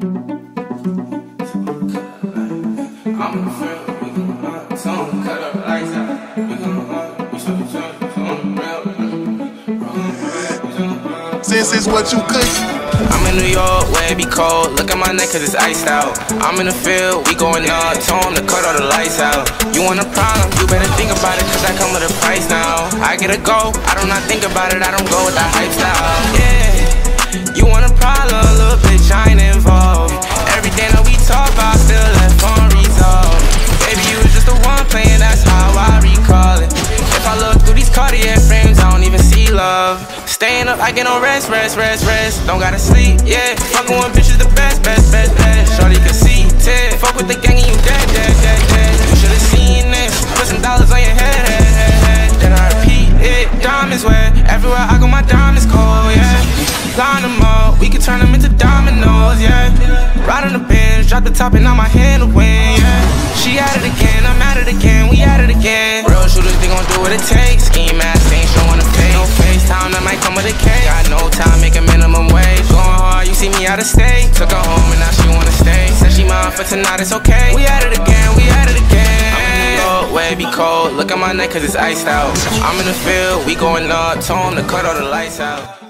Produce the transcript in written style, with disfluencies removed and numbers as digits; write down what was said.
I'm in the field, we gon' tell them cut up the lights out. We gon' we show the truck, on the real. Since it's what you cook. I'm in New York, where it be cold. Look at my neck cause it's iced out. I'm in the field, we going up. Tell them to cut all the lights out. You want a problem, you better think about it cause I come with a price now. I get a go, I do not think about it, I don't go with the hype style. Yeah, you want a problem, little bitch, I ain't involved. Everything that we talk about still left unresolved. Baby, you was just the one playing, that's how I recall it. If I look through these Cartier frames, I don't even see love. Staying up, I get no rest. Don't gotta sleep, yeah. Fucking with bitches the best. Shorty can see, Ted. Fuck with the gang and you dead. You should've seen this. Put some dollars on your head. Then I repeat it. Diamonds wet. Everywhere I go, my diamonds cold, yeah. Line them up, we can turn them into dominoes, yeah. Ride on the bench, drop the top and on my hand to win, yeah. She at it again, I'm at it again, we at it again. Real shooters, they gon' do what it takes. Scheme mask, ain't showing the face. No FaceTime, that might come with a cake. Got no time, make a minimum wage. Going hard, you see me out of state. Took her home and now she wanna stay. Said she mine for tonight, it's okay. We at it again, we at it again. I'm in New York, where it be cold. Look at my neck cause it's iced out. I'm in the field, we going up. Told 'em to cut all the lights out.